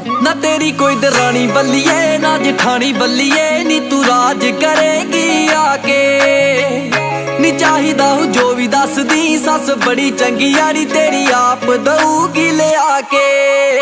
ना तेरी कोई दरानी बल्लिए ना जेठानी बल्लिए नी तू राज करेगी आके। नी चाहिदा हूँ जो भी दस दी सस बड़ी चंगी यारी तेरी आप दऊगी ले आके।